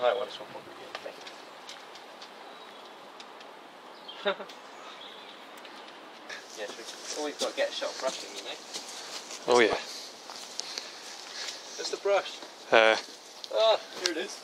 Right, one swap on. Yes, we've always got to get a shot of brushing, you know. Oh yeah. Where's the brush? Ah, here it is.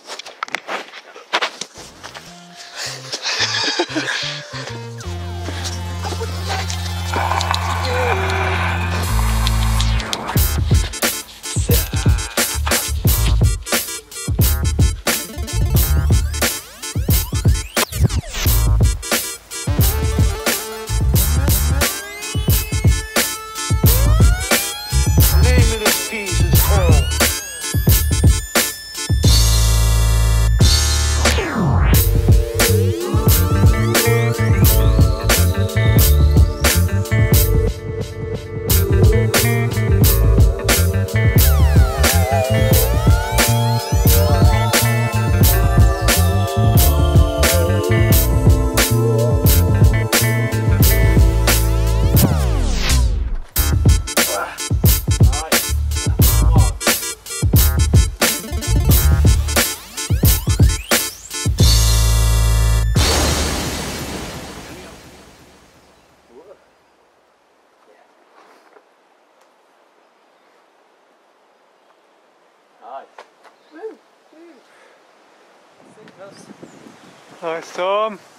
nice Tom.